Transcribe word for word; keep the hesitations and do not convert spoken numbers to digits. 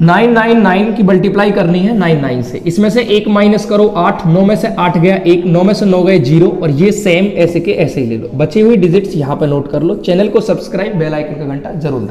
Nine nine nine की multiply करनी है नाइन नाइन से, इसमें से एक माइनस करो आठ, नौ में से आठ गया एक, नौ में से नौ गए जीरो, और ये सेम ऐसे के ऐसे ही ले लो। बची हुई डिजिट्स यहाँ पे नोट कर लो। चैनल को सब्सक्राइब, बेल आइकन का घंटा जरूर दबाओ।